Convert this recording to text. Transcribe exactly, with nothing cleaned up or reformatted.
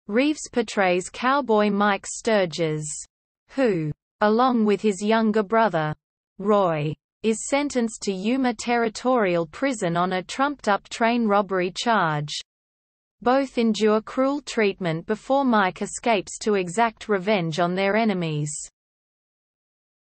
Reeves portrays cowboy Mike Sturgis, who, along with his younger brother, Roy, is sentenced to Yuma Territorial Prison on a trumped-up train robbery charge. Both endure cruel treatment before Mike escapes to exact revenge on their enemies.